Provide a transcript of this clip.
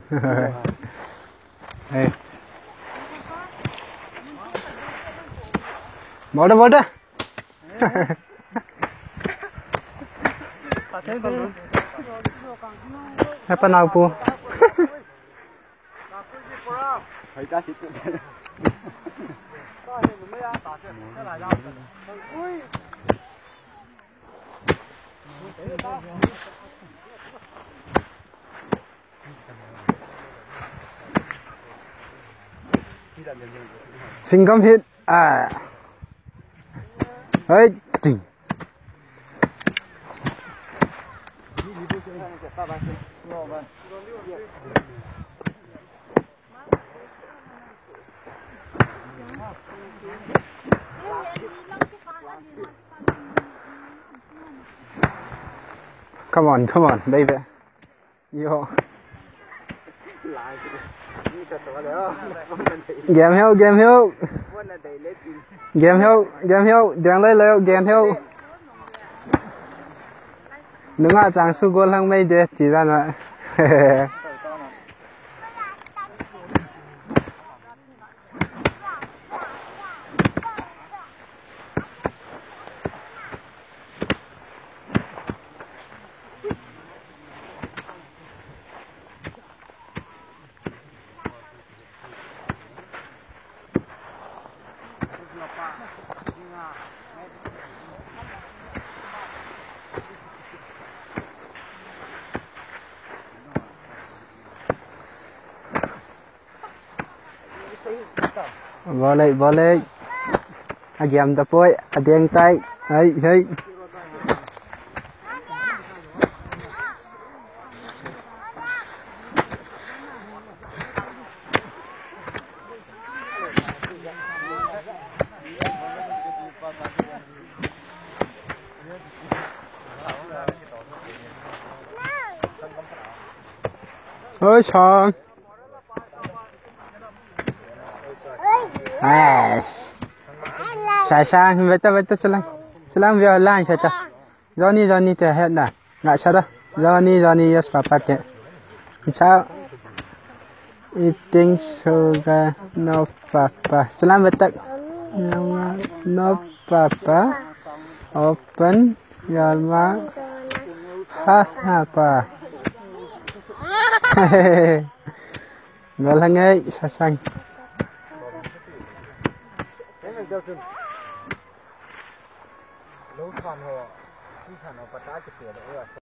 Hey. Border. Apa nak pu? Single hit. Hey. Come on, baby. Yo. Game hill. Game hill. Đừng lấy leo game hill. Đừng ngã chẳng su gol hăng mấy đứa chỉ ra nữa. Boleh. Agam tapoi, ada yang tai. Hey. Ôi Sean. Yes. Sang betul selang via line saja. Johnny teh head dah. Nggak salah. Johnny yes papa teh. Ciao. Eating sugar no papa. Selang betul. No papa. Open your mouth. Apa? Galang ay sasang. Lâu thòn hồ, khi thòn hồ bắt đá chụp